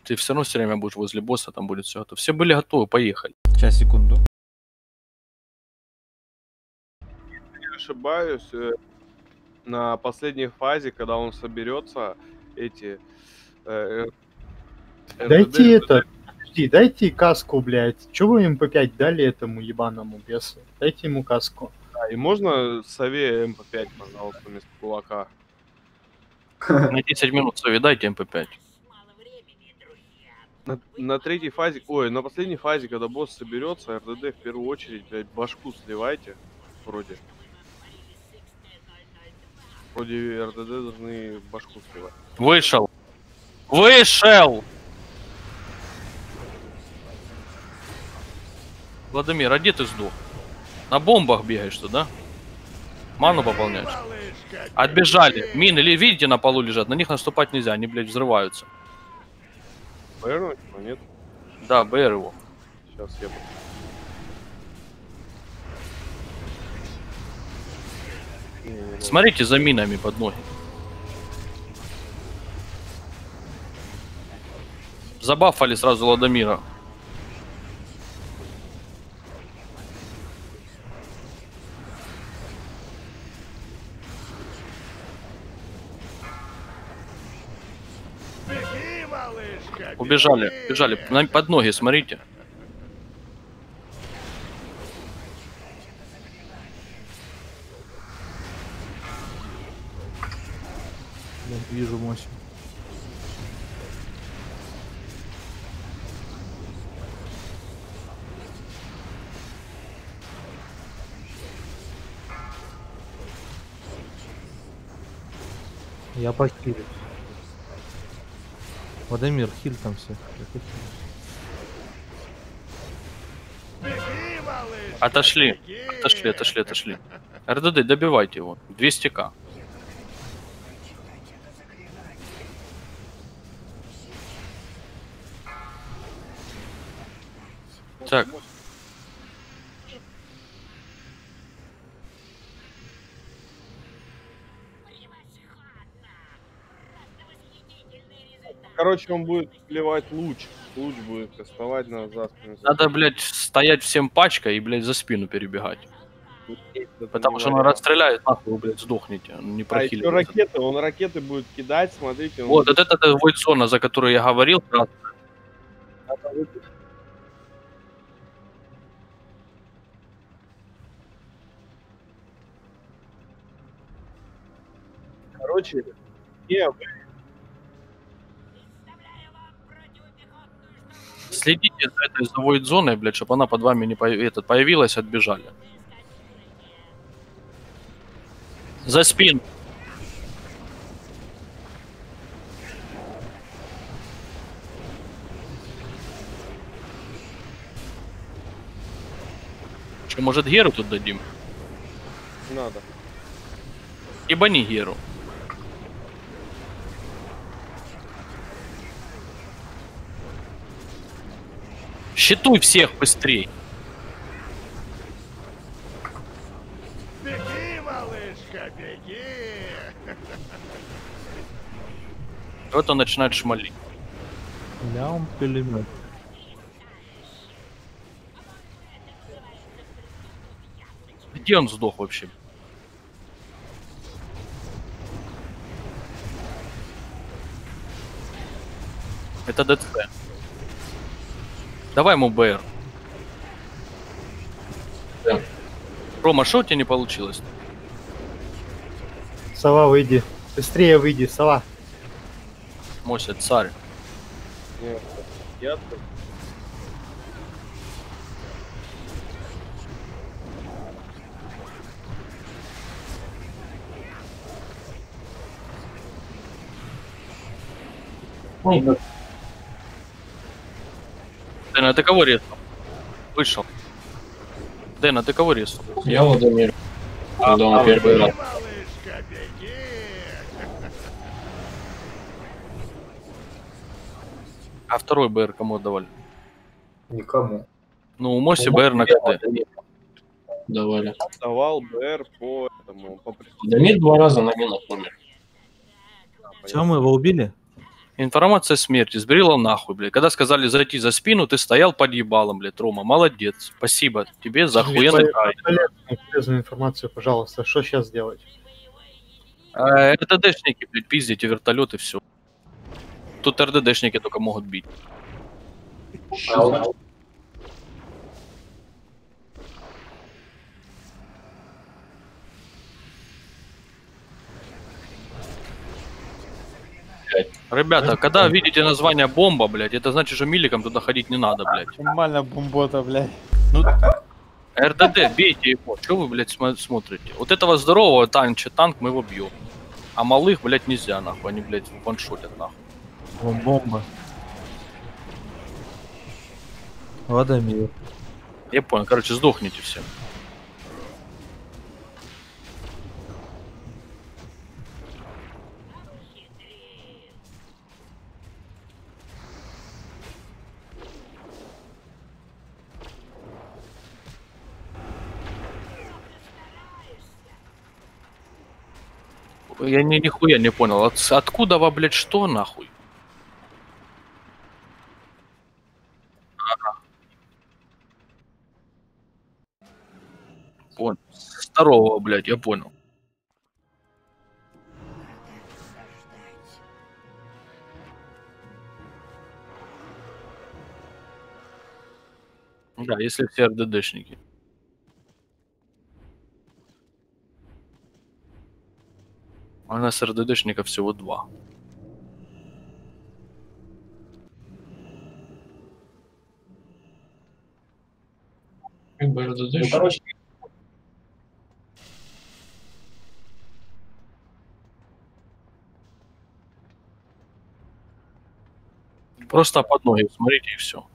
Ты все равно все время будешь возле босса, там будет все готово. Все были готовы, поехали. Сейчас, секунду. Не ошибаюсь, на последней фазе, когда он соберется, эти... Дайте это... Подожди, дайте каску, блядь. Чего вы МП5 дали этому ебаному бесу? Дайте ему каску. И можно сове МП5, пожалуйста, вместо кулака? На 10 минут сове дайте МП5. На третьей фазе, ой, на последней фазе, когда босс соберется, РДД в первую очередь, блядь, башку сливайте, вроде. Вроде РДД должны башку сливать. Вышел! Вышел! Владимир, а где ты сдох? На бомбах бегаешь ты, да? Ману пополняешь? Отбежали. Мины, видите, на полу лежат. На них наступать нельзя, они, блядь, взрываются. БР, нет? Да, БР его. Сейчас я... Смотрите за минами под ноги. Забафали сразу Владимира. Убежали, убежали. Под ноги, смотрите. Я вижу мощь. Я похилю. Владимир, хиль там всех. Отошли. Отошли. РДД, добивайте его. 200к. Так. Короче, он будет плевать луч. Луч будет кастовать на за спину. Надо, блядь, стоять всем пачкой и, блядь, за спину перебегать. Потому что он расстреляет, нахуй вы, блядь, сдохнете. Он не прохилит. А еще ракеты, он ракеты будет кидать, смотрите. Он вот, будет... это войд-зона, за которую я говорил. Короче, не, следите за этой войд-зоной, блядь, чтобы она под вами не появилась, отбежали. За спину. Что, может, Геру тут дадим? надо. Ебани Геру. Щитуй всех быстрей. Беги, малышка, беги! Вот он начинает шмалить. Лям пулемет. Где он сдох вообще? Это ДЦ. Давай ему БР. Да. Рома, что у тебя не получилось? Сова, выйди. Быстрее выйди, сова. Мося, царь. Нет, я... Дэн, а ты кого резнул? Вышел. Дэн, а ты кого резнул? Я Владимир. Когда он первый раз. Малышка, беги! А второй БР кому отдавали? Никому. Ну, у Моси БР на КД. Давали. Давал БР по этому, по Дамир 2 раза на минах умер. Все, мы его убили? Информация смерти. Сбрила нахуй, блядь. Когда сказали зайти за спину, ты стоял под ебалом, блядь, Рома. Молодец. Спасибо тебе за охуенный трай. Полезную информацию, пожалуйста. Что сейчас делать? РДДшники, блядь, пиздите вертолеты, все. Тут РДДшники только могут бить. Ребята, когда видите название бомба, блядь, это значит, что миликам туда ходить не надо, блядь. Нормально бомбота, блядь. Ну, РДД, бейте его. Что вы, блядь, смотрите? Вот этого здорового танк мы его бьем. А малых, блядь, нельзя, нахуй. Они, блядь, ваншотят, нахуй. Вон бомба. Владимир. Я понял, короче, сдохните все. Я нихуя не понял. Откуда вы, блядь, что, нахуй? Ага. Понял. Здорово, блядь, я понял. Да, если все РДДшники. А у нас РДДшников всего 2. Ну, короче, Просто под ноги смотрите и все.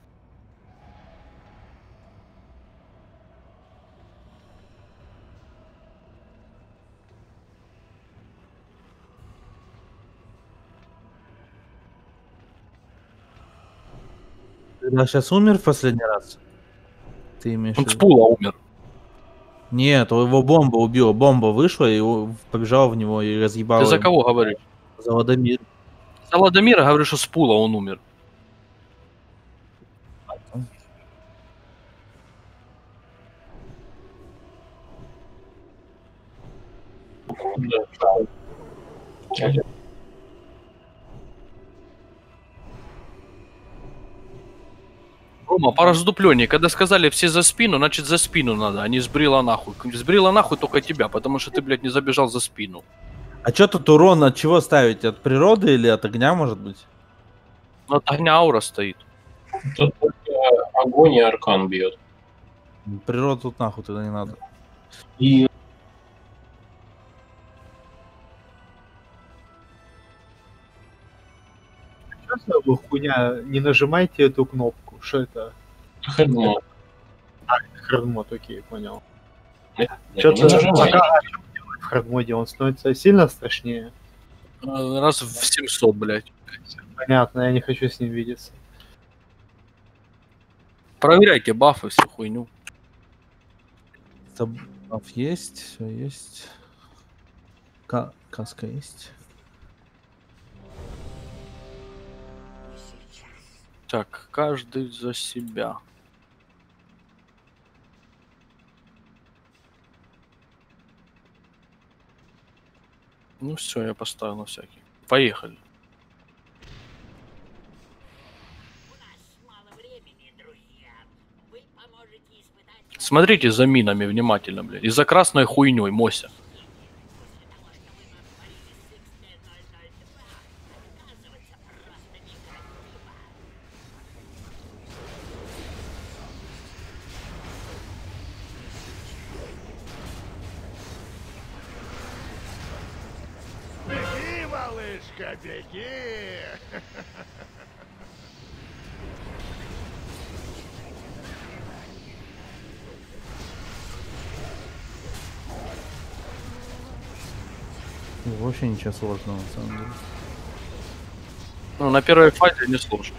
Когда сейчас умер в последний раз? Ты имеешь в Он с виду? пула умер. Нет, его бомба убила. Бомба вышла и побежала в него и разъебала. Ты за его. кого говоришь? За Владимир. За Владимира говорю, что с пула он умер. да. Рома, по раздуплению, когда сказали все за спину, значит за спину надо, а не сбрила нахуй. Сбрила нахуй только тебя, потому что ты, блядь, не забежал за спину. А чё тут урон от чего ставить? От природы или от огня, может быть? Ну, от огня аура стоит. Тут только огонь и аркан бьет. Природу тут нахуй туда не надо. И Что за вы хуйня? Не нажимайте эту кнопку. Что это? хедмод. Хардмод, окей, понял. Не Что-то нажимай. в хардмоде он становится сильно страшнее. Раз в 700, блядь. Понятно, я не хочу с ним видеться. Проверяйте бафы, всю хуйню. Баф есть, все есть. Каска есть. Так, каждый за себя. Ну все, я поставил на всякий. Поехали. Смотрите за минами внимательно, блядь. И за красной хуйней, Мося. Беги, малышка, беги! Вообще ничего сложного, на самом деле. Ну, на первой фазе не сложно.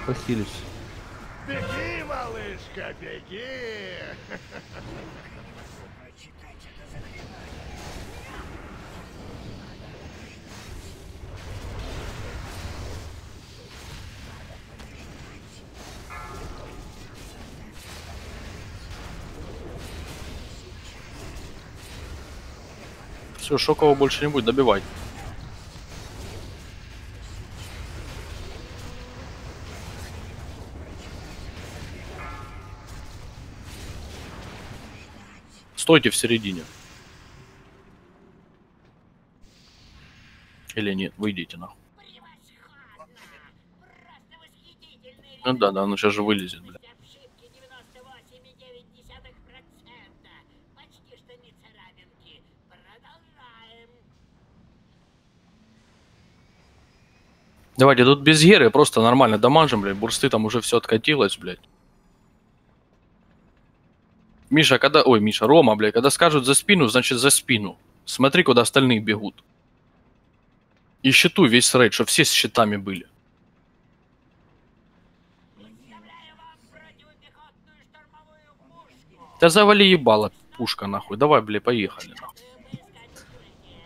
похились. Беги, малышка, беги! Все, шокового больше не будет, добивать. Стойте в середине. Или нет, выйдите нахуй. Ну да, ну сейчас же вылезет, бля. Обшивки 98,9%. Почти что не царапинки. Продолжаем. Давайте тут без геры просто нормально дамажим, блядь. Бурсты там уже все откатилось, блядь. Миша, когда... Ой, Миша, Рома, блядь, когда скажут за спину, значит за спину. Смотри, куда остальные бегут. И щиту весь рейд, чтобы все с щитами были. Представляю вам противопехотную штурмовую пушку. Да завали ебало, пушка, нахуй. Давай, блядь, поехали, нахуй. Выискать укрытие.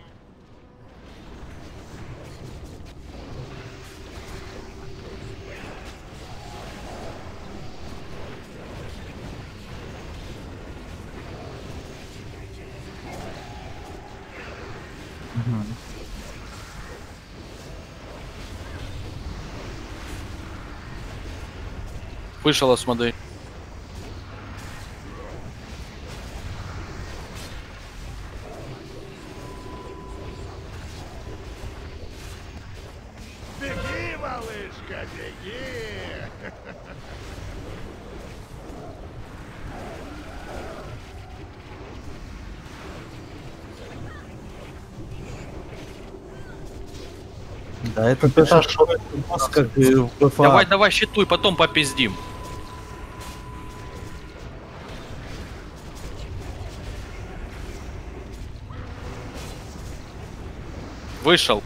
Вышел Асмодей. Беги, малышка, беги! Да, это Это точно шо? как и в БФА. Давай, давай, щитуй, потом попиздим. Вышел.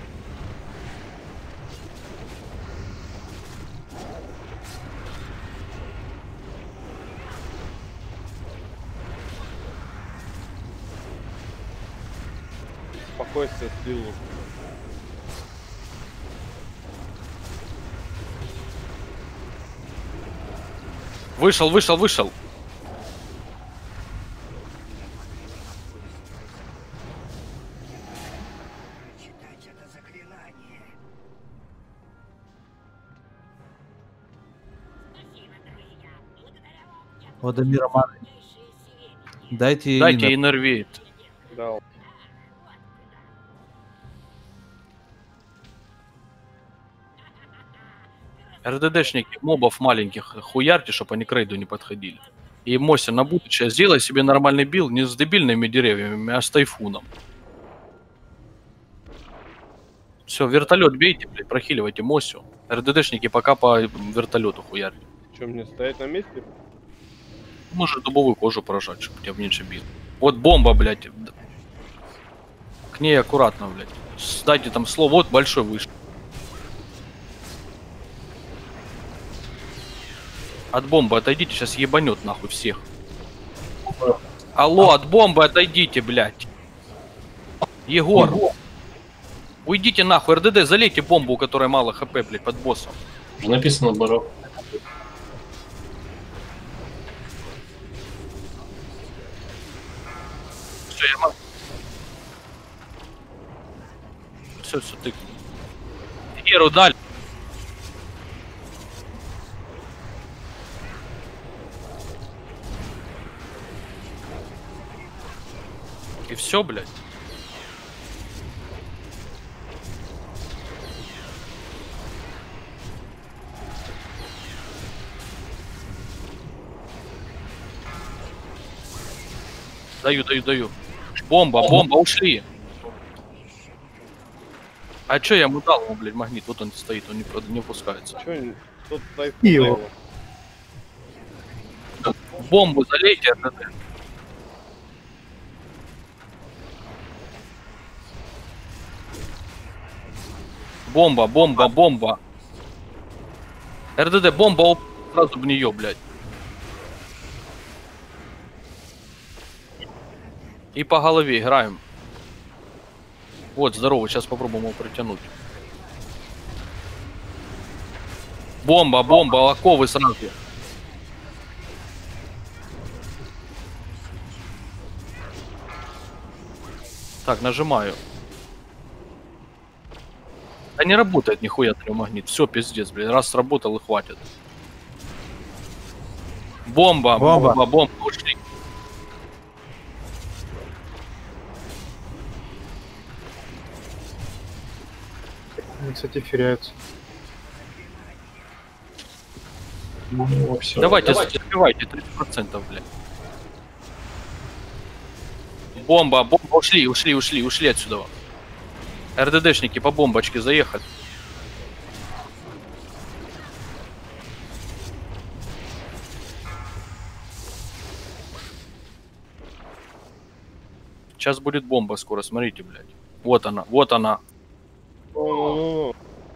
Спокойствие, силу. Вышел, вышел, вышел. Спасибо, друзья. Благодаря вам я Водомир Роман, крупнейшие сведения. дайте Дайте инер. иннервейт. Да. Вот куда. РДДшники мобов маленьких хуярьте, чтобы они к рейду не подходили. И Мося, на будущее сделай себе нормальный билд не с дебильными деревьями, а с тайфуном. Все, вертолет бейте, блядь, прохиливайте Мосю. РДДшники пока по вертолету хуярьте. Что, мне стоять на месте? Может дубовую кожу поражать, чтобы у тебя меньше бил. Вот бомба, блядь. К ней аккуратно, блядь. Дайте там слово, вот большой вышел. От бомбы отойдите, сейчас ебанет нахуй всех. Алло, от бомбы отойдите, блядь. Егор. Уйдите нахуй, РДД, залейте бомбу, у которой мало хп, блядь, под боссом. Уже написано барок. Все, я могу. Все, ты. Геру дали. И все, блядь. Даю. Бомба, ушли. А чё я ему дал, ему, блядь, магнит? Вот он стоит, он не опускается. Че, тут тайфун. Ио. Бомбу залейте, РДД. Бомба. РДД, бомба, сразу в нее, блядь. И по голове играем. Вот, здорово, сейчас попробуем его протянуть. Бомба, бомба, оковы сразу. Так, нажимаю. Да не работает нихуя магнит. Все, пиздец, блин. Раз сработал и хватит. Бомба, Бомба. бомба, бомба. Ушли. Они, кстати, теряются. Ну, всё. Давайте, забивайте 30%, блядь. Бомба, бомба. Ушли, ушли, ушли, ушли отсюда. РДДшники по бомбочке заехали. Сейчас будет бомба скоро, смотрите, блядь. Вот она, вот она. Ну-ну-ну.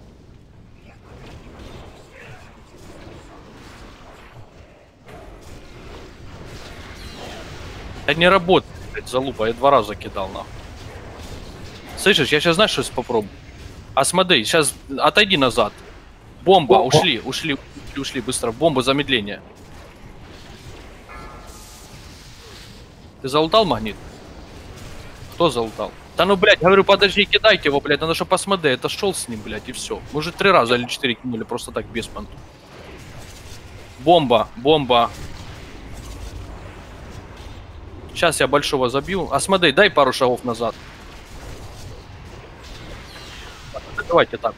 Это не работает, блядь, залупа. Я 2 раза кидал, нахуй. Слышишь, я сейчас знаешь, что попробую? Асмодей, сейчас отойди назад. Бомба, ушли, ушли, ушли, быстро. Бомба, замедление. Ты залутал магнит? Кто залутал? Да ну, блядь, говорю, подожди, кидайте его, блядь, надо, чтобы Асмодей отошел с ним, блядь, и все. Мы уже 3 раза или 4 кинули, просто так, без понту. Бомба, бомба. Сейчас я большого забью. Асмодей, дай пару шагов назад. Давайте так.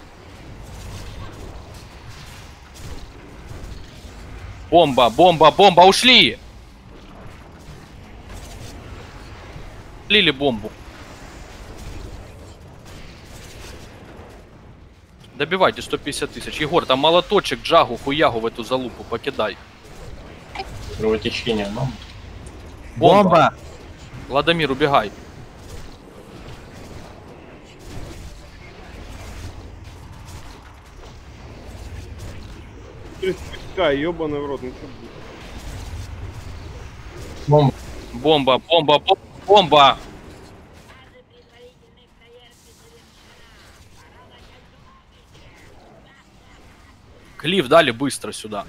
Бомба, бомба, бомба, ушли! Слили бомбу. Добивайте 150 тысяч. Егор, там молоточек, джагу, хуягу в эту залупу покидай. Кровотечение, ну. Бомба! Ладомир, убегай. Ёбаный в рот, ну что будет? Бомба. Бомба, бомба, бомба, бомба! Клифф дали быстро сюда.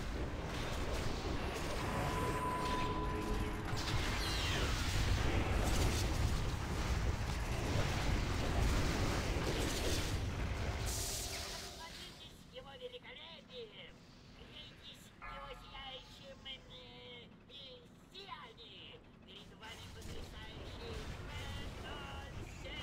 Его великолепие! Клянитесь его сияющим сиянии! Перед вами потрясающий П-07!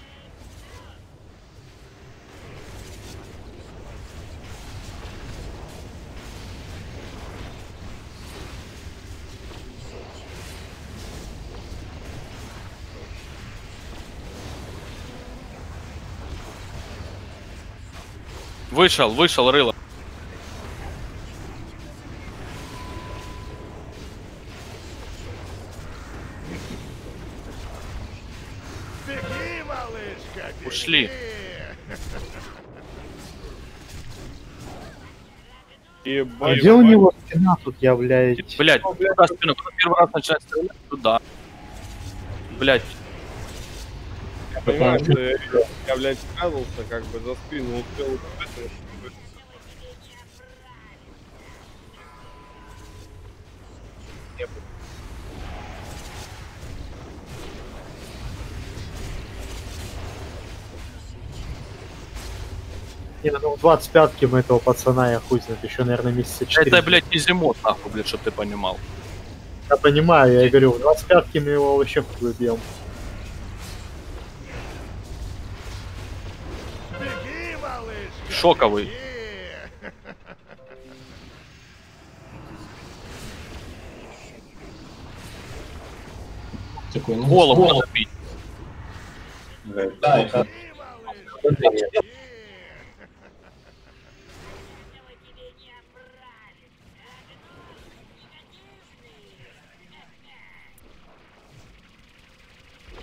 Вышел, вышел, рыло. Беги, малышка, беги! Ушли. А Ебать. где у него стена тут является? Блять, куда спину? Кто первый раз начинает стрелять? Туда. Блять, Понимаешь, что я, блядь, спрятался, как бы за спину успел. Не, ну в 25-ке мы этого пацана, я хуй знает, еще, наверное, месяца 4. это, блядь, не зимот, нахуй, блядь, чтоб ты понимал. Я понимаю, я говорю, в 25-ке мы его вообще хуй бьем. Беги, малышка! Шоковый. беги! Такой, ну, Голову надо бить. Да, это... Беги, малышка! беги! Этого тебе не оправить!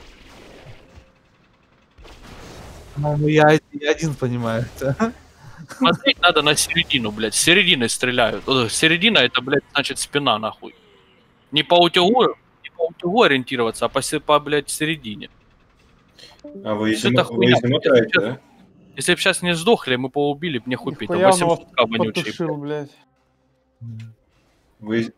Негативный! Ну, я один понимаю это. смотреть надо на середину, блядь. С середины стреляют. Середина это, блядь, значит спина, нахуй. Не по утюгу ориентироваться, а по блядь, середине. А вы Всё если это хуйня. мотаете, да? Если бы сейчас не сдохли, мы поубили, мне хуй пить. Там Нихуя он его 800к вонючий. потушил, блядь. Вы...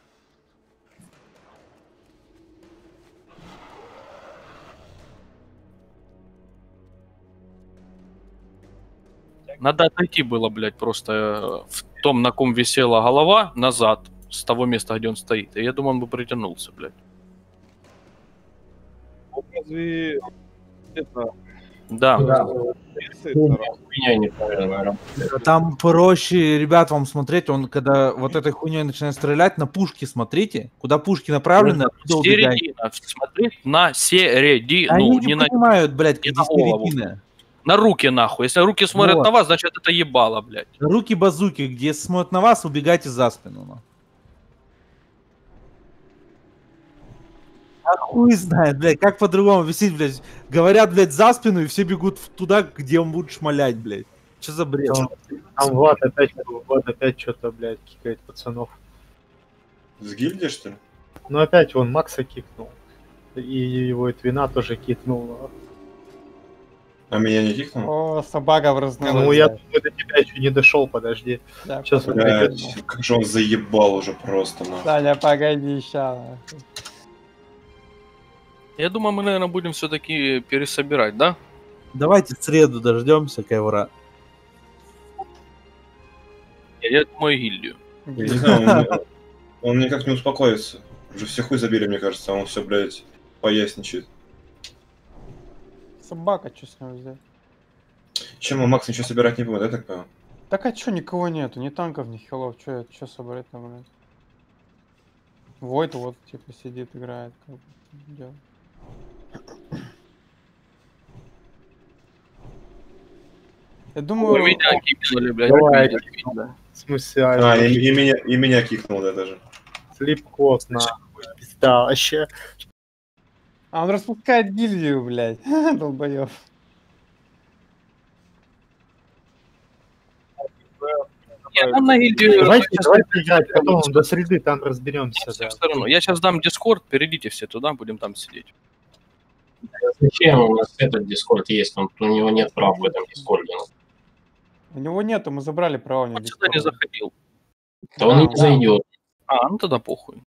Надо отойти было, блядь, просто в том, на ком висела голова, назад, с того места, где он стоит. И я думаю, он бы притянулся, блядь. Разве это... Да. Хуйня неправильно работает. Там проще, ребят, вам смотреть, он когда вот этой хуйней начинает стрелять, на пушки смотрите, куда пушки направлены, оттуда убегайте. Середина. Смотреть на середину. Они не не на... понимают, блядь, не где на голову. середина. на руки, нахуй. Если руки смотрят Вот. на вас, значит это ебало, блядь. Руки базуки, где смотрят на вас, убегайте за спину. Ну. А хуй знает, блядь, как по-другому висеть, блядь. Говорят, блядь, за спину, и все бегут туда, где он будет шмалять, блядь. Что за бред? Там Влад опять что-то, блядь, кикает пацанов. С гильдии, что ли? Ну опять он Макса кикнул. И его Твина тоже кикнул. А меня не кикнул? О, собака врызнулась. Ну я блядь. думаю, до тебя еще не дошел, подожди. Да, Сейчас Блядь, как же он заебал уже просто, нахуй. Саня, погоди, ща. Я думаю, мы, наверное, будем все-таки пересобирать, да? Давайте в среду дождемся ковра. Я думаю, гильдию. Я не знаю, он никак не успокоится. Уже все хуй забили, мне кажется, а он все, блядь, поясничает. Собака, что с ним взять? Чем Макс ничего собирать не будет, я так понял? Так а чё, никого нету, ни танков, ни хилов, чё собрать там, блядь? Войт вот, типа, сидит, играет, как бы, делает. Я думаю, Вы меня кикнули, блядь. Давай. Вы меня кикнули. В смысле, И меня кикнул, да, даже. слип-код нахуй. Пизда, вообще. а он распускает гильдию, блядь, долбоёб. Я там на гильдию... Давайте играть, потом до среды там разберемся. Все Да. сторону. Я сейчас дам дискорд, перейдите все туда, будем там сидеть. Зачем у нас этот дискорд есть? У него нет прав в этом дискорде. У него нету, мы забрали право у него. Он сюда не заходил. Да он и не зайдет. А, ну тогда похуй.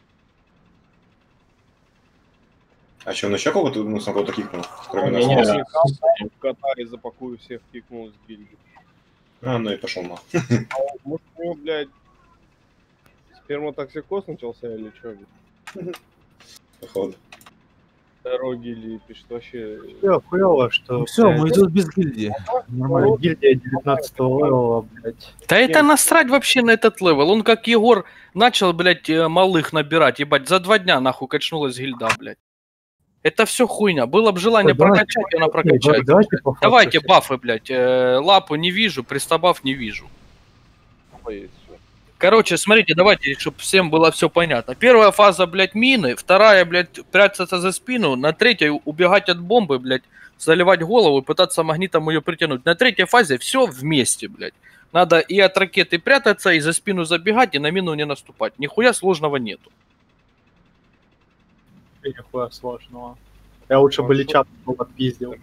А что, он еще кого-то, ну, сам кого-то кикнул? Кроме Не, нас. не, В Катаре запакую всех кикнул с гильдии. А, ну и пошел на. Может, у него, блядь, сперматоксикоз начался или что? Походу. Дороги или пишет вообще... Всё, хуёво, что... Все, мы идем без гильдии. Нормально. Гильдия 19-го левела, блядь. Да это насрать вообще на этот левел. Он как Егор начал, блядь, малых набирать, ебать, за 2 дня нахуй качнулась гильда, блядь. Это все хуйня. Было бы желание Давайте, прокачать, она прокачает. Давайте по факту Давайте всё. бафы, блядь. Лапу не вижу, пристабав не вижу. Есть всё. Короче, смотрите, давайте, чтобы всем было все понятно. Первая фаза, блядь, мины. Вторая, блядь, прятаться за спину. На третьей убегать от бомбы, блядь, заливать голову и пытаться магнитом ее притянуть. На третьей фазе все вместе, блядь. Надо и от ракеты прятаться, и за спину забегать, и на мину не наступать. Нихуя сложного нету. Нихуя сложного. Я лучше бы Лича подпиздил.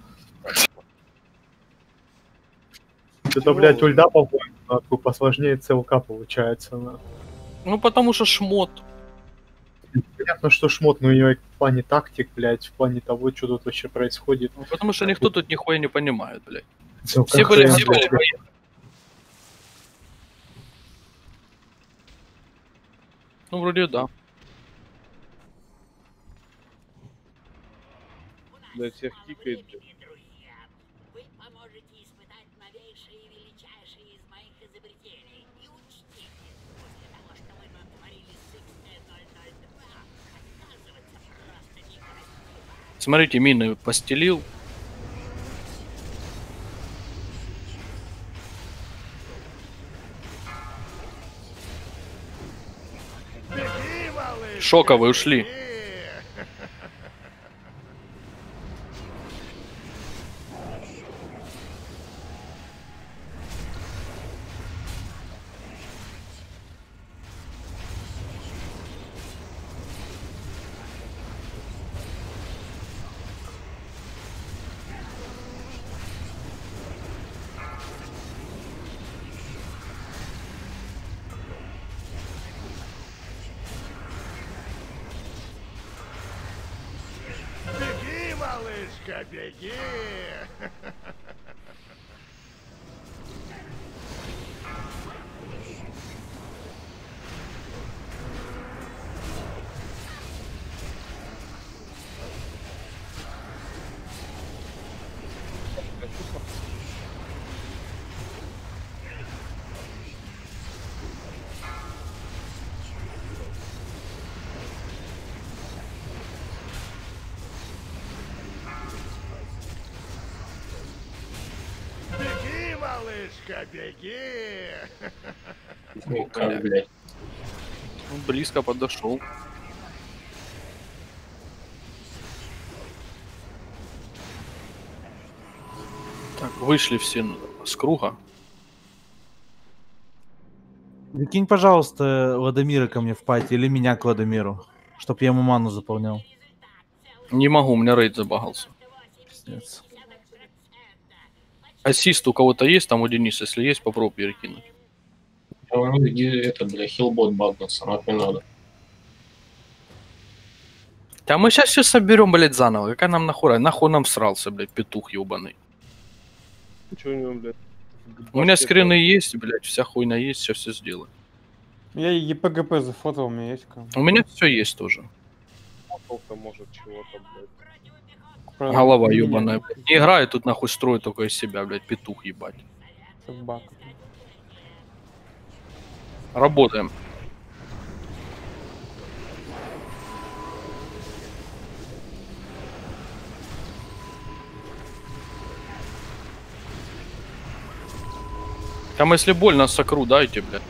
Это, блядь, ульда, по-моему, нахуй, посложнее ЦЛК получается. На. Ну, потому что шмот. Понятно, что шмот, но ее в плане тактик, блядь, в плане того, что тут вообще происходит. Ну, потому что никто тут нихуя не понимает, блядь. ЦЛК Все были, хрен, все были. блядь. Ну, вроде да. Блядь, всех кикает, блядь. Друзья, вы поможете испытать новейшие и величайшие из моих изобретений. И учтите, после того, что вы натворили с XT-002, отказываться просто некрасиво. Смотрите, мины постелил. Беги, малыш! Шоковые ушли. беги! малышка, беги! Беги, малышка, беги! Ну, как, блядь. Ну, близко подошел. Так, вышли все с круга. Закинь, пожалуйста, Ладомира ко мне в пати или меня к Ладомиру, чтоб я ему ману заполнял. Не могу, у меня рейд забагался. Пиздец. Ассист у кого-то есть там у Дениса? Если есть, попробуй перекинуть. А у них где это, бля, хилбот багнется, нахуй надо. Да мы сейчас все соберем, блядь, заново. Какая нам нахуй? Нахуй нам срался, блядь, петух ебаный. Чё у него, блядь? У меня скрины есть, блядь, вся хуйня есть, сейчас все сделаю. Я ЕПГП зафотал, у меня есть как. У меня все есть тоже. Сколько может чего-то, блядь. Правда, Голова у меня ебаная, блядь. Не играет тут нахуй строит только из себя, блядь, петух ебать. собака. Работаем. Там если больно, сокру дайте, блядь.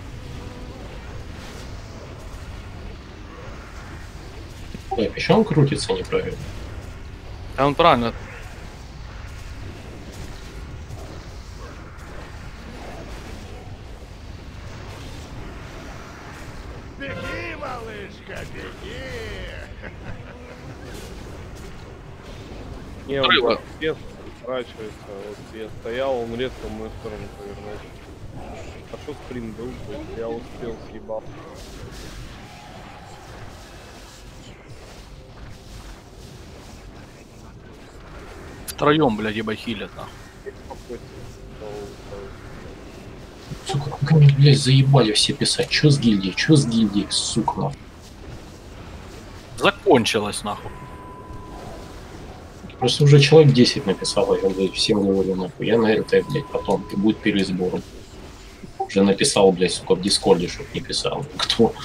Ой, почему он крутится неправильно? А он правильно. Беги, малышка, беги! Не, Отрыва. он без сворачивается. Вот я стоял, он резко в мою сторону повернулся. А что спринт был, блядь? Я успел съебал. Втроем, блядь, ебать, хилят, нахуй. Сука, как они, блядь, заебали все писать. Чё с гильдией, сука, нахуй. Закончилось, нахуй. Просто уже человек 10 написал, я, блядь, всем говорю, нахуй. Я на РТ, блядь, потом, и будет пересбор. Уже написал, блядь, сука, в Дискорде, чтоб не писал. Кто?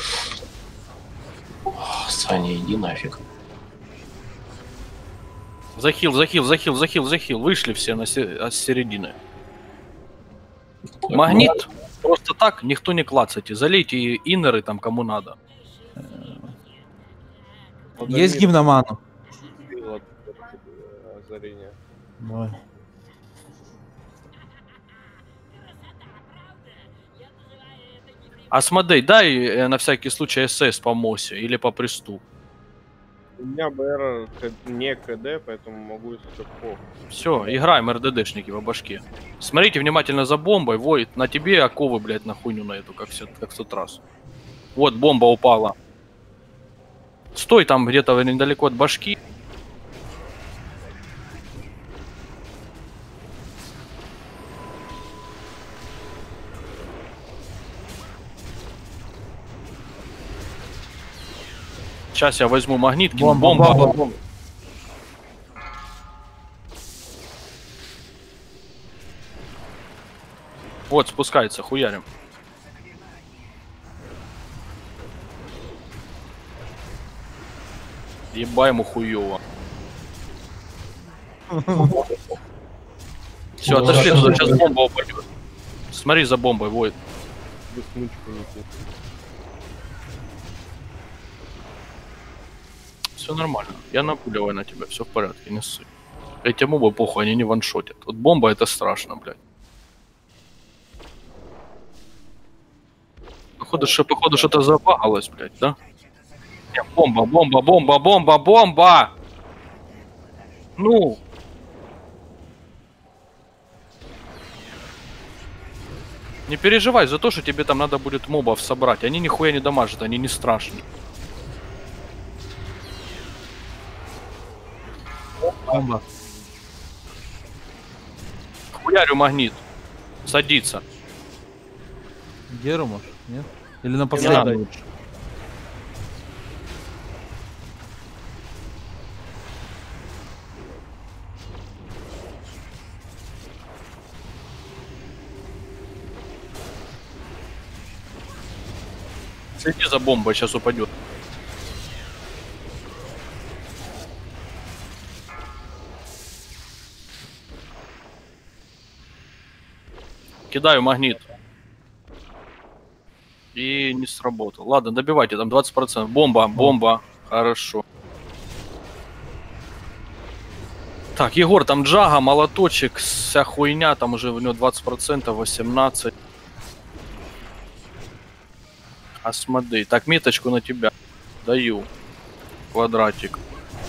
Ох, Саня, иди нафиг. Захил. Вышли все с середины. Так, Магнит. Просто так никто не клацайте. Залейте иннеры там кому надо. Есть гимноману? Озарение. Давай. Асмодей, дай на всякий случай СС по МОСе или по Престу. У меня БР не КД, поэтому могу если что по. Все, играем РДДшники по башке. Смотрите внимательно за бомбой. Воет, на тебе оковы, блядь, на хуйню на эту, как в тот раз. Вот, бомба упала. Стой там где-то недалеко от башки. Сейчас я возьму магнит, кину. Бомба. Вот, спускается, хуярим. Ебай ему хуёво. Все, отошли туда, сейчас бомба упадет. Смотри за бомбой, воет. Без смычку не. Все нормально. Я напуливаю на тебя, все в порядке, не ссы. Эти мобы похуй, они не ваншотят. Вот бомба это страшно, блядь. Походу что-то забагалось, блядь, да? Не, бомба! Ну! Не переживай за то, что тебе там надо будет мобов собрать. Они нихуя не дамажат, они не страшные. Бомба. Хуярю магнит. Садится. Геру, может? Нет? Или на надо. последний лучше? Следи за бомбой, сейчас упадет. Кидаю магнит. И не сработал. Ладно, добивайте, там 20%. Бомба, бомба. Хорошо. Так, Егор, там Джага, молоточек, вся хуйня, там уже у него 20%, 18%. Асмодей. Так, меточку на тебя. Даю. Квадратик.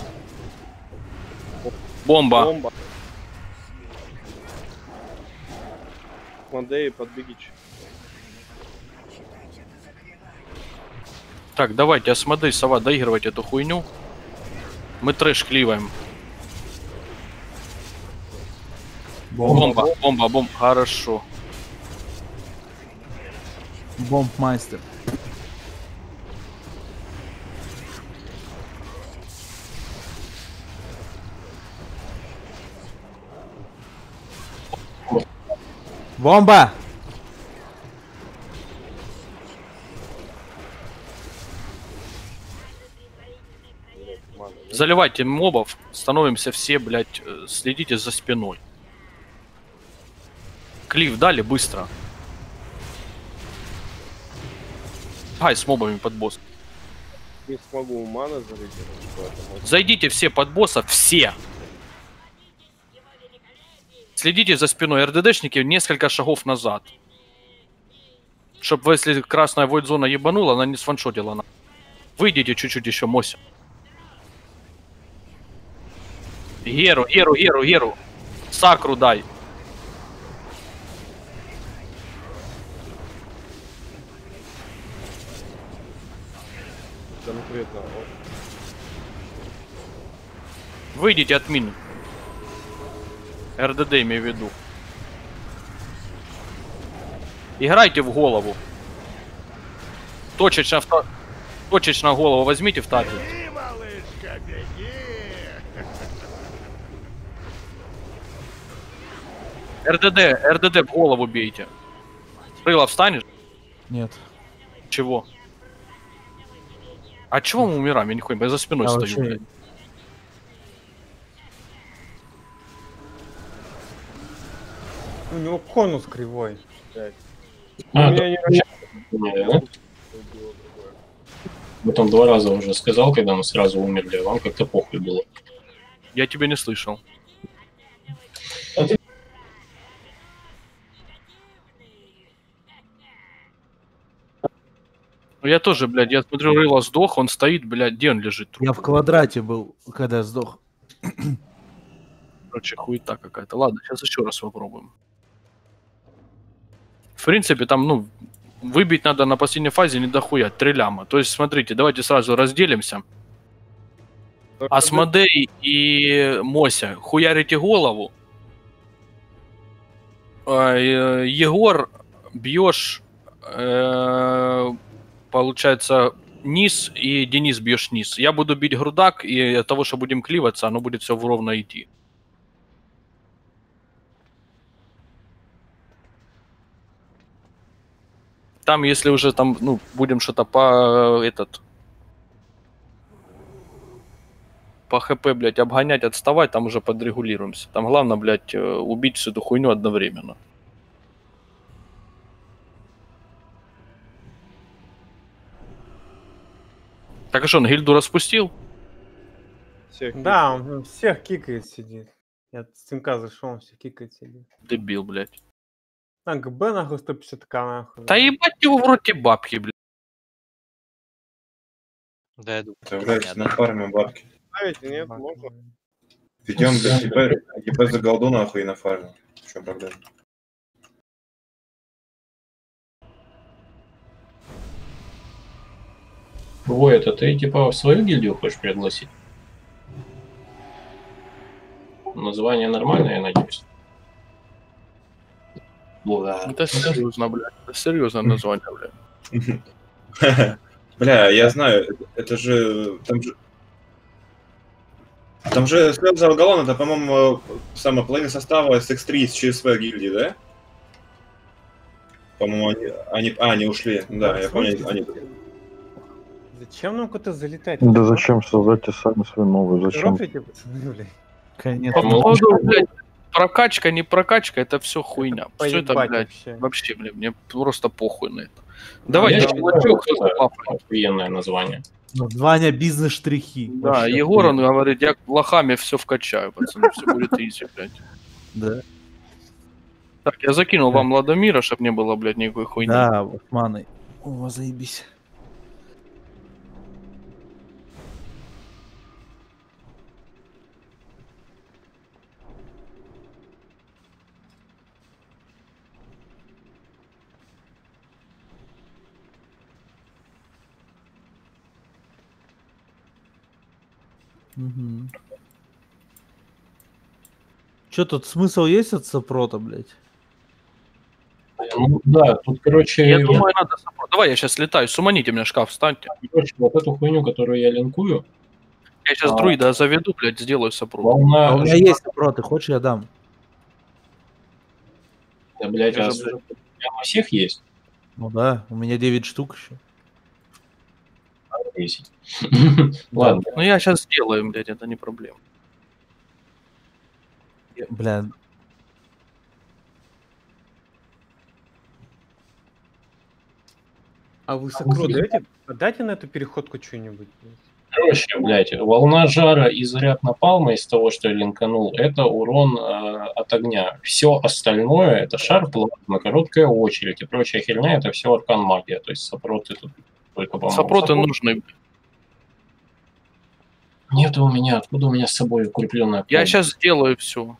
Бомба. Бомба. Мадей, подбегич. Так, давайте, Асмодей, Сова, доигрывайте эту хуйню. Мы трэш кливаем. Бомба, бомба, бомба. Хорошо. Бомбмайстер. Бомба! Заливайте мобов, становимся все, блядь, следите за спиной. Клифф дали быстро. Ай, с мобами под босс. Не смогу маны зарегистрировать, поэтому... Зайдите все под босса, все. Следите за спиной РДДшники несколько шагов назад. Чтоб, если красная войд-зона ебанула, она не сваншотила. Выйдите чуть-чуть еще, Мося. Геру, Геру, Геру, Геру. Сакру дай. Конкретно. Вот. Выйдите от мин. РДД имею в виду. Играйте в голову. Точечно точечно голову возьмите в таргет. Беги, малышка, беги! РДД в голову бейте. Рыло встанешь? Нет. Чего? А чего мы умираем? Я нихуя, я за спиной А стою, вообще- блядь. У него конус кривой. А, У меня не да? Я там 2 раза уже сказал, когда мы сразу умерли, а вам как-то похуй было. Я тебя не слышал. Ну я тоже, блядь, я смотрю, Рыло сдох, он стоит, блядь, где он лежит? Я в квадрате был, когда сдох. Короче, хуета какая-то. Ладно, сейчас еще раз попробуем. В принципе, там, ну, выбить надо на последней фазе не дохуя, 3 ляма. То есть, смотрите, давайте сразу разделимся. Асмодей и Мося, хуярите голову. Егор, бьешь, получается, низ, и Денис бьешь низ. Я буду бить грудак, и от того, что будем кливаться, оно будет все ровно идти. Там, если уже там, ну, будем что-то по ХП, блядь, обгонять, отставать, там уже подрегулируемся. Там главное, блядь, убить всю эту хуйню одновременно. Так а что, он гильду распустил? всех Да, он всех кикает сидит. Я с тимка зашел, он всех кикает сидит. Дебил, блядь. Так, Б нахуй 150к нахуй. Да ебать его в роте бабки, блядь. Да, я думаю, Отправляйся на фарме бабки. ставите, нет, можно? Ведем, блядь, ебать за голду нахуй и на фарме. В чем проблема? Ой, это ты типа в свою гильдию хочешь пригласить? Название нормальное, я надеюсь. Да. Это серьезно, блядь. Это серьезное название, блядь. Бля, я знаю, это же... Там же слезы Алгалон, это, по-моему, самая половина состава SX3 из ЧСВ гильдии, да? По-моему, они ушли. Да, я помню, они... Зачем нам куда-то залетать? Да зачем создайте сами свой новый? Зачем? Рофлите, пацаны, блядь. Конечно. По поводу, блядь, прокачка, не прокачка, это все хуйня. Все это, Поебать блядь, вообще. вообще, блядь, мне просто похуй на это. Давайте, Я чувачок, кто считаю, запафает. охуенное название. Название бизнес-штрихи. Да, Вообще Егор, он охуенно. говорит, я лохами все вкачаю, пацаны, все будет изи, блядь. Да. Так, я закинул вам Ладомира, чтобы не было, блядь, никакой хуйни. Да, Османы. О, заебись. Угу. Че тут смысл есть от сопрота, блядь? Ну да, тут, короче, Я думаю, надо саппорт. Давай я сейчас летаю, суманите мне шкаф, встаньте. короче, вот эту хуйню, которую я линкую, Я сейчас друида заведу, блядь, сделаю саппорт. волна... А у меня есть сопрот, ты хочешь, я дам. Да, блядь, Я а же, блядь, прям у всех есть? Ну да, у меня 9 штук еще. 10. Ладно. Ну я сейчас сделаю, блядь, это не проблема. Бля, А вы сокро дайте? Дайте на эту переходку что-нибудь. блядь. Короче, блядь, волна жара и заряд напалма из того, что я линканул, это урон от огня. Все остальное, это шар, плазма, короткая очередь и прочая херня, это все аркан магия. То есть сопроты тут только по-моему. Саппорты нужны. Нет у меня, откуда у меня с собой укрепленная Я сейчас сделаю все.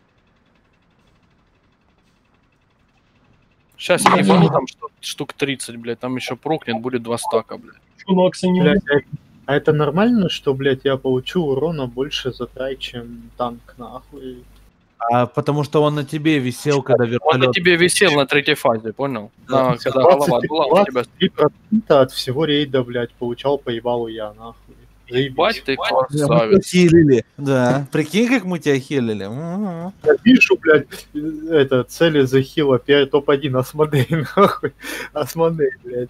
Сейчас я ебану там штук 30, блядь, там еще прокнет, будет 2 стака, блядь. Блядь, а это нормально, что, блядь, я получу урона больше за трай, чем танк, нахуй? а потому что он на тебе висел, когда Он на вертолет. тебе висел на 3-й фазе, понял? Да, Когда голова была у тебя. 23% от всего рейда, блядь, получал поебалу я, нахуй. Ебать ты Мы тебя красавец. хилили. Да. Прикинь, как мы тебя хилили. Мгм. Я пишу, блядь, это, цели захила, топ-1 Асмодей, нахуй. Асмодей, блядь.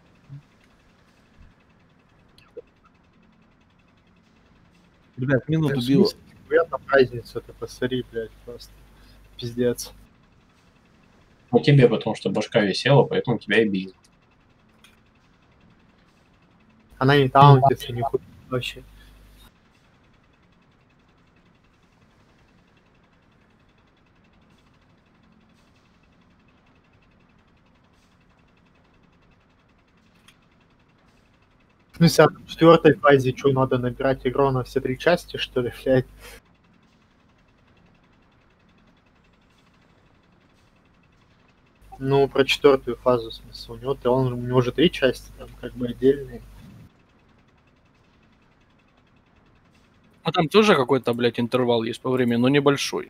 Ребят, минуту В било. смысле, нихуя там разница, это посмотри, блядь, просто. Пиздец. Ну тебе, потому что башка висела, поэтому тебя и бил. Она не таунтится, нихуя вообще. В смысле, а в 4-й фазе что, надо набирать игру на все 3 части, что ли, блядь? Ну, про 4-ю фазу, в смысле, у него же 3 части, там, как бы, отдельные. Ну там тоже какой-то, блядь, интервал есть по времени, но небольшой.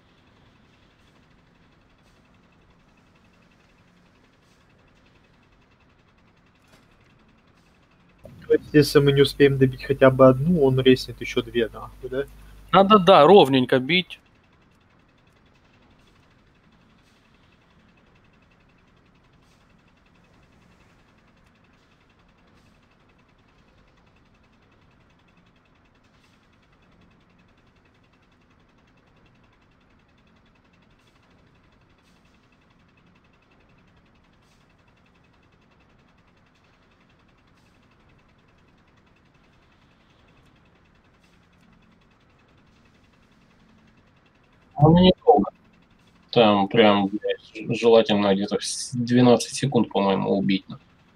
То есть, если мы не успеем добить хотя бы одну, он резнет еще 2, нахуй, да? Надо, да, ровненько бить. Ну, недолго. Там прям, блядь, желательно где-то в 12 секунд, по-моему, убить.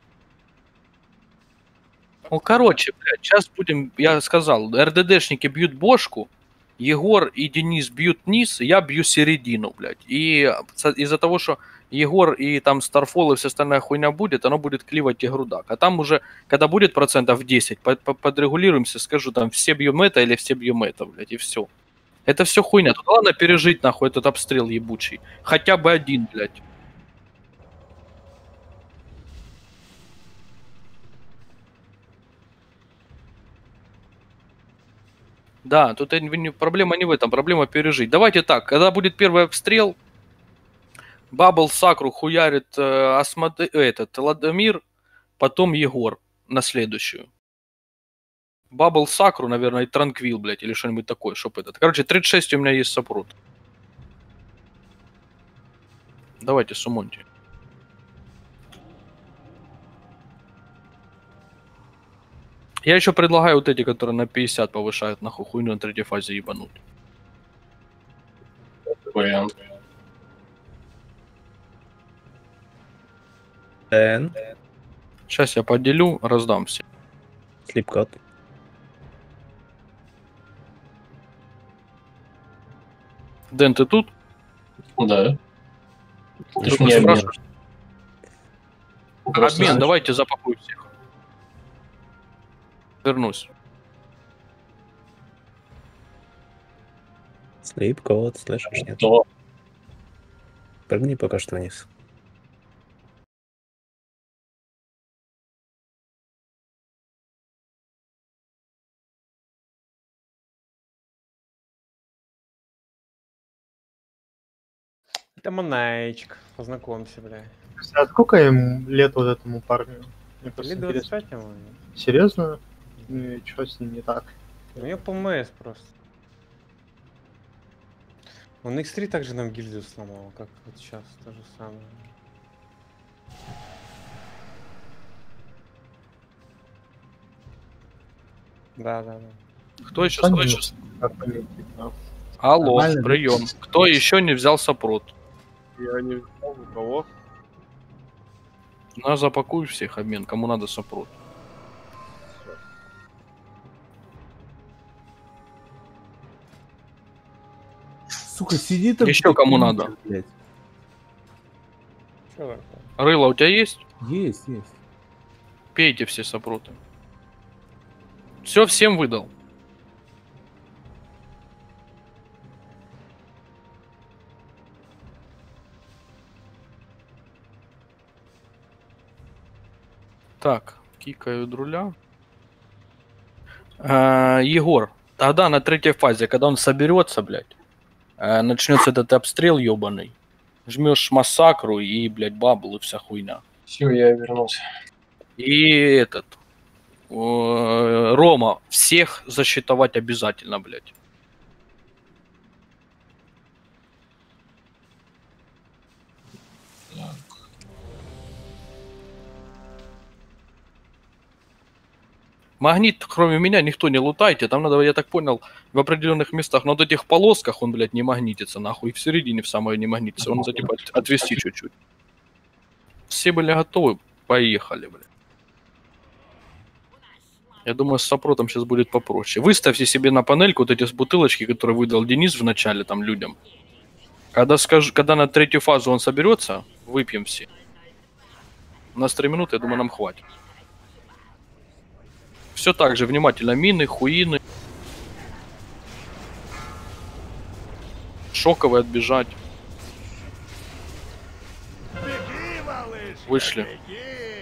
Ну, короче, блядь, сейчас будем, я сказал, РДДшники бьют бошку, Егор и Денис бьют низ, я бью середину, блядь. И из-за того, что Егор и там Старфол и вся остальная хуйня будет, оно будет кливать игру дак. А там уже, когда будет процентов 10, подрегулируемся, скажу, там все бьем это или все бьем это, блядь, и все. Это все хуйня. Тут главное пережить, нахуй, этот обстрел ебучий. Хотя бы один, блядь. Да, тут проблема не в этом, проблема пережить. Давайте так, когда будет первый обстрел, Бабл Сакру хуярит Ладомир, потом Егор на следующую. Бабл Сакру, наверное, и Транквил, блядь, или что-нибудь такое, чтоб этот. Короче, 36 у меня есть сопрут. Давайте, сумоньте. Я еще предлагаю вот эти, которые на 50 повышают, нахуй, хуйню на третьей фазе ебануть. Вариант. Сейчас я поделю, раздам все. Слепкот. Дэн, ты тут? Да. Ты ж Ты меня спрашиваешь? Просто Обмен, знаешь- давайте запакуй всех. Вернусь. Слепкот, слышишь, нет? То Прыгни пока что вниз. Это Монайчик. Познакомься, бля. А сколько им лет вот этому парню? Мне просто Лет интересно. 25 ему. Серьезно? Ну и что с ним не так? У него ПМС просто. Он X3 также нам гильдию сломал, как вот сейчас, то же самое. Да. Кто еще? Сами Кто еще? как пометить, да. Алло, Нормально, да? прием. Кто еще не взял сопрот? Я не взял никого. На, запакуй всех обмен, кому надо сопрот. Сука, сиди там. Еще кому надо. Блядь. Чё такое? Рыло у тебя есть? Есть. Пейте все сопроты. Все, всем выдал. Так, кикаю друля. Егор, тогда на третьей фазе, когда он соберется, блядь, начнется этот обстрел ебаный. Жмешь массакру и, блядь, бабл и вся хуйня. все, я вернулся. И этот Рома, всех засчитывать обязательно, блядь. Магнит, кроме меня, никто не лутайте. Там надо, я так понял, в определенных местах, на вот этих полосках он, блядь, не магнитится, нахуй. И в середине в самой не магнитится. Он, типа, отвести чуть-чуть. Все были готовы. Поехали, блядь. Я думаю, с сопротом сейчас будет попроще. Выставьте себе на панельку вот эти бутылочки, которые выдал Денис в начале там людям. Когда на третью фазу он соберется, выпьем все. У нас 3 минуты, я думаю, нам хватит. Все так же, внимательно. Мины, хуины. Шоковые отбежать. Беги, малышка, Вышли. беги.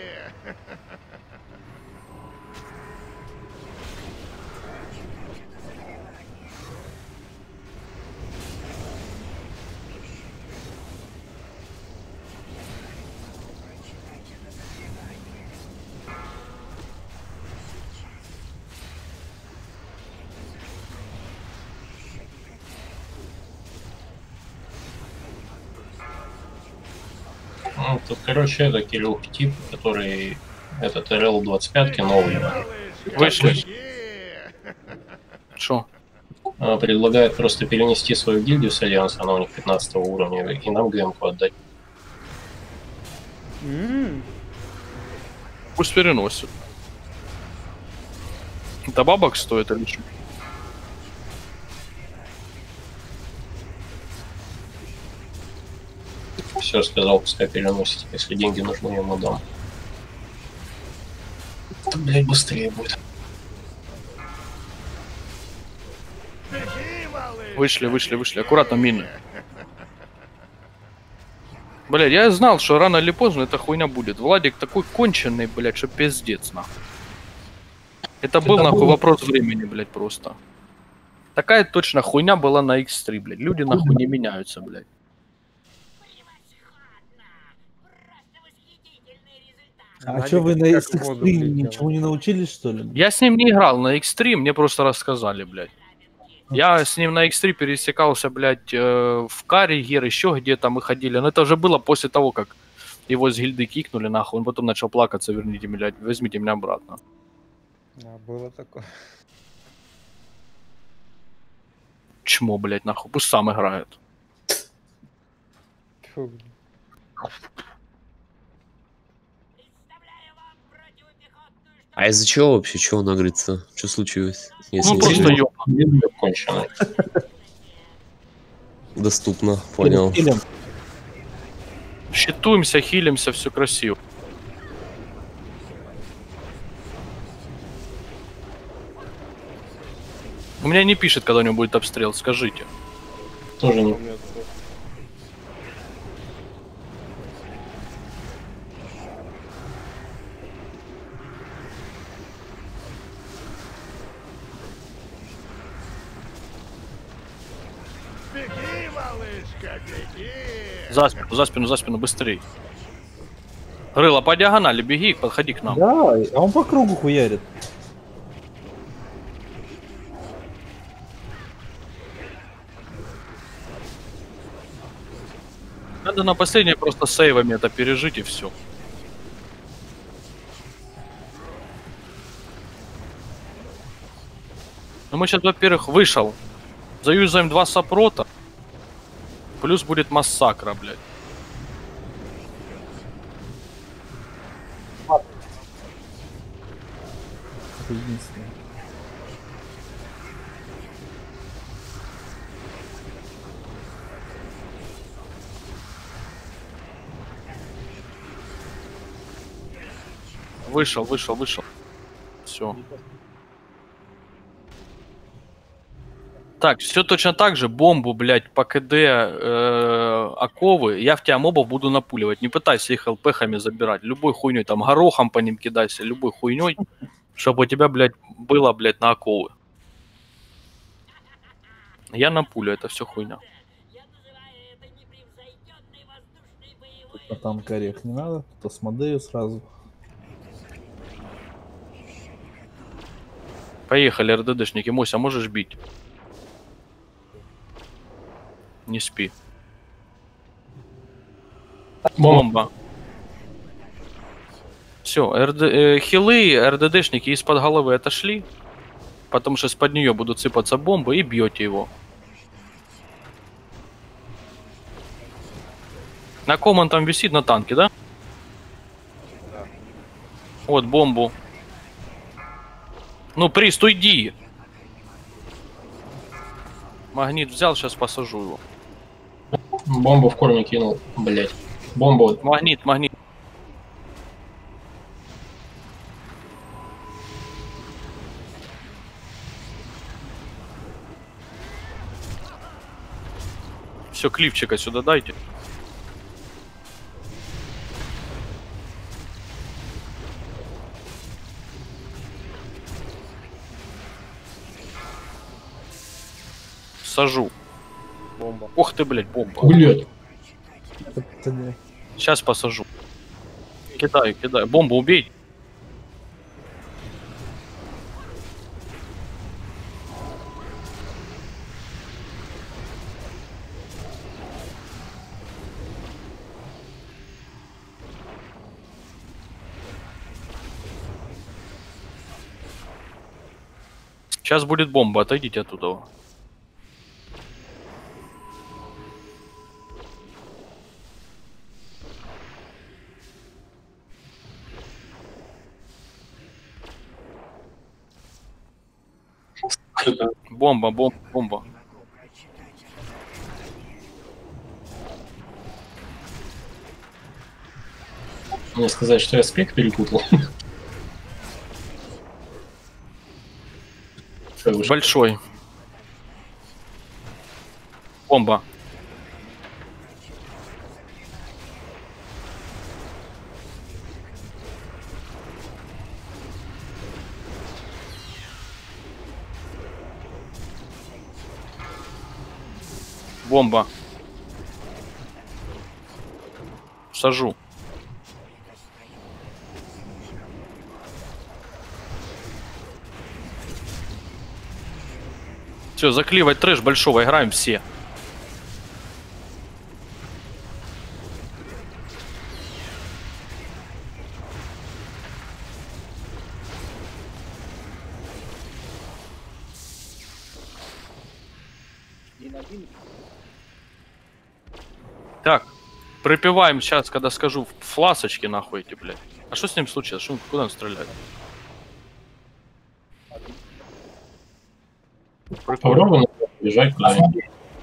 Ну, тут, короче, это Кирилл тип, который этот РЛ-25 новый. Вышли. Шо? Предлагает просто перенести свою гильдию с Альянса, она у них 15 уровня, и нам ГМ-ку отдать. Пусть переносит. Это бабок стоит или что? Все, сказал, пускай переносит. Если деньги нужны, я ему дам. Это, блядь, быстрее будет. Беги, малышка, Вышли, вышли, вышли. Аккуратно мины. Блядь, я знал, что рано или поздно эта хуйня будет. Владик такой конченый, блядь, что пиздец, нахуй. Это был, нахуй, вопрос времени, блядь, просто. Такая точно хуйня была на X3, блядь. Люди, нахуй, не меняются, блядь. А что вы на X3 ничего не научились, что ли? Я с ним не играл на X3, мне просто рассказали, блядь. Я с ним на X3 пересекался, блядь, в Карригер, еще где-то мы ходили. Но это уже было после того, как его с гильды кикнули, нахуй. Он потом начал плакаться, верните, блядь, возьмите меня обратно. Да, было такое. Чмо, блядь, нахуй, пусть сам играет. Тьфу, блин. А из-за чего вообще? Чего он агрится? Что случилось? Если Ну, не просто секрет? ёбан. Доступно, понял. Щитуемся, хилимся, все красиво. У меня не пишет, когда у него будет обстрел, скажите. Тоже не. Беги, малышка, беги! За спину, быстрей. Рыло, по диагонали беги, подходи к нам. Да, а он по кругу хуярит. Надо на последнее просто сейвами это пережить и все. Ну мы сейчас, во-первых, вышел. Заюзаем 2 сапрота. Плюс будет массакра, блядь. Это единственное. Вышел. Все. Так, все точно так же. Бомбу, блядь, по КД оковы. Я в тебя мобов буду напуливать. Не пытайся их ЛПхами забирать. Любой хуйней, там, горохом по ним кидайся. Любой хуйней, чтобы у тебя, блядь, было, блядь, на оковы. Я напулю, это все хуйня. А там корех не надо, то с Мадею сразу. Поехали, РДДшники. Мося, можешь бить? Не спи. Бомба. Все, хилы, РДДшники из-под головы отошли. Потому что из-под нее будут сыпаться бомбы и бьете его. На ком он там висит? На танке, да? Да. Вот бомбу. Ну, Прист, уйди. Магнит взял, сейчас посажу его. Бомбу в корни кинул, блять. Бомбу. Магнит. Все, клипчика сюда дайте. Сажу. Бомба. Ох ты, блядь, бомба. Блять. Сейчас посажу. Кидаю. Бомбу убей. Сейчас будет бомба, отойдите оттуда. Бомба. Мне сказать, что я спек перепутал. Большой. Бомба. Бомба. Сажу. Все, заклевать трэш большого, играем все. Так, припеваем сейчас, когда скажу фласочки нахуй эти, блядь. А что с ним случилось? Что он, куда он стреляет? Попробуй бежать куда-нибудь.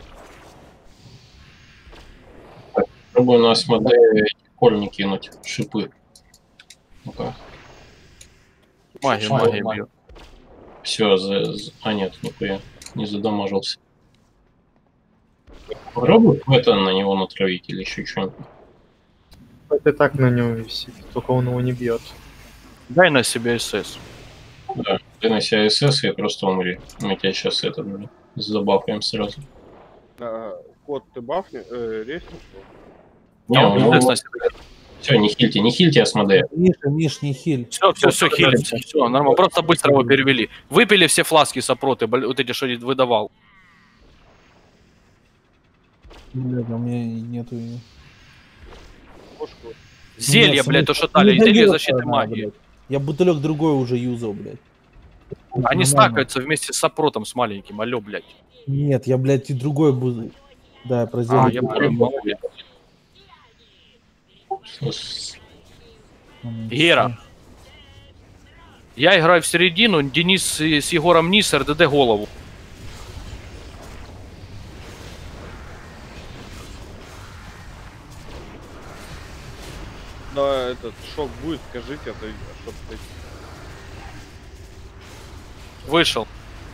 Попробую на Асмодея коль кинуть, шипы. Ну-ка. Магия бьет. Все, а нет, нихуя, не задамажился. Попробуй это на него натравить или еще что-нибудь. Это так на него висит, только он его не бьет. Дай на себя СС. Да, ты на себя СС и просто умри. Мы тебя сейчас это забафаем сразу. Кот, ты бафни, реснику? Все, не хильте Асмодея. Миш, не хиль. Все, хилимся. Все, нормально. Просто быстро его перевели. Выпили все фласки сопроты, вот эти, что выдавал. Блядь, у меня нету ее. Зелье, блядь, то, что дали. Зелье защиты магии. Блядь. Я бутылек другой уже юзал, блядь. Они стакаются вместе с сопротом, с маленьким. Алло, блядь. Нет, я, блядь, и другой буду. Да, я про зелье. Я понял, молодец. Гера. Я играю в середину, Денис с Егором низ, РДД голову. Да, этот шок будет, скажите, это чтоб ты... Вышел.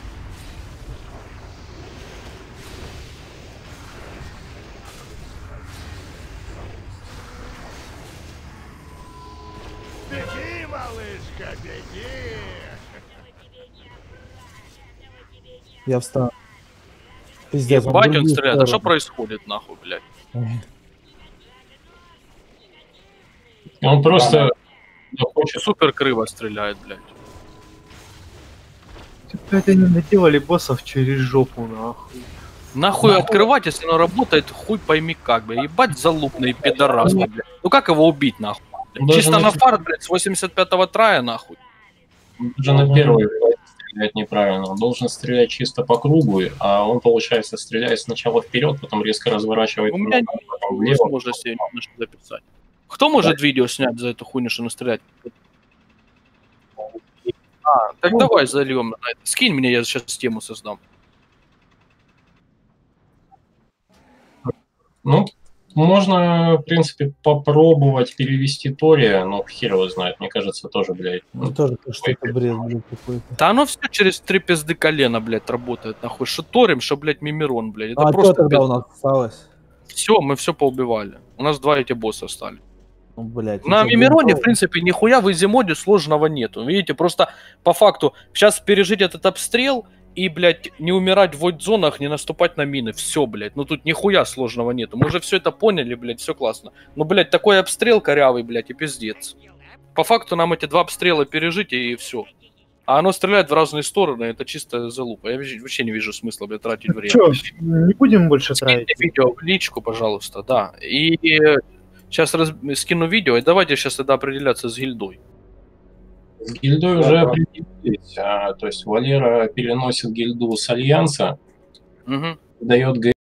Беги, малышка, беги! Я встану. Пиздец, Ебать, он стреляет. А что происходит, нахуй, блядь? Он просто супер криво стреляет, блядь. Блядь, они наделали боссов через жопу, нахуй. Нахуй открывать, если оно работает, хуй пойми как, блядь. Ебать залупный пидорас, блядь. Ну как его убить, нахуй? Блядь? Чисто на фарт, блядь, с 85-го трая, нахуй. Даже на первый стрелять неправильно. Он должен стрелять чисто по кругу, а он, получается, стреляет сначала вперед, потом резко разворачивает. У меня нет возможности что записать. Кто может видео снять за эту хуйню, что настрелять? Так давай зальем. Скинь мне, я сейчас тему создам. Ну, можно, в принципе, попробовать перевести Тория, но хер его знает, мне кажется, тоже, блядь. Ну, тоже что-то бред, блядь, какой-то. Да оно все через 3 пизды колена, блядь, работает, нахуй. Что Торим, что, блядь, Мимирон, блядь. Это просто что тогда у нас осталось? Все, мы все поубивали. У нас 2 эти босса остались. Ну, блядь, на Мимироне, в принципе, нихуя в изимоде сложного нету. Видите, просто по факту сейчас пережить этот обстрел и, блядь, не умирать в войд-зонах, не наступать на мины. Все, блядь. Ну тут нихуя сложного нету. Мы уже все это поняли, блядь, все классно. Ну, блядь, такой обстрел корявый, блядь, и пиздец. По факту нам эти 2 обстрела пережить и все. А оно стреляет в разные стороны, это чисто залупа. Я вообще не вижу смысла, блядь, тратить время. Че, не будем больше тратить? Видео в личку, пожалуйста, да. И сейчас скину видео, и давайте сейчас тогда определяться с гильдой. С гильдой уже определились. То есть Валера переносит гильду с Альянса, дает